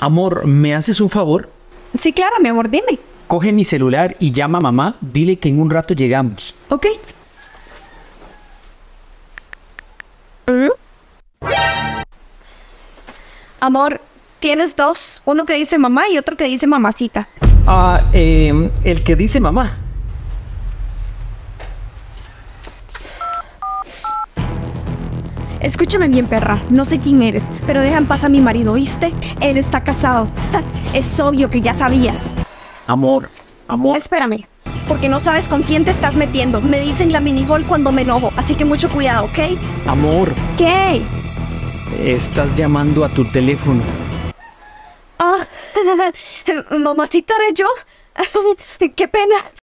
Amor, ¿me haces un favor? Sí, claro, mi amor, dime. Coge mi celular y llama a mamá. Dile que en un rato llegamos. Ok. ¿Mm? Amor, tienes dos. Uno que dice mamá y otro que dice mamacita. El que dice mamá. Escúchame bien, perra. No sé quién eres, pero deja en paz a mi marido, ¿oíste? Él está casado. Es obvio que ya sabías. Amor, amor. Espérame, porque no sabes con quién te estás metiendo. Me dicen la minigol cuando me enojo, así que mucho cuidado, ¿ok? Amor, ¿Qué? estás llamando a tu teléfono. Ah, mamacita, ¿eres yo? Qué pena.